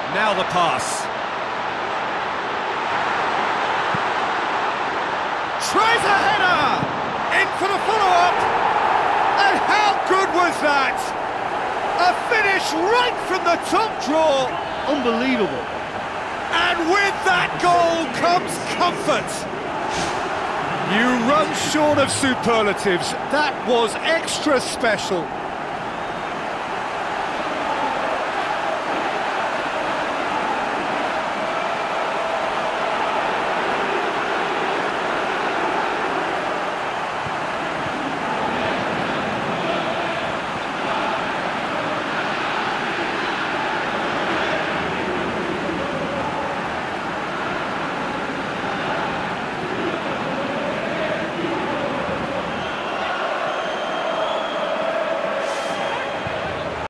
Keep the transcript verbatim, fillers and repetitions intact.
Now the pass. Tries a header! In for the follow-up! And how good was that? A finish right from the top draw! Unbelievable. And with that goal comes comfort! You run short of superlatives. That was extra special.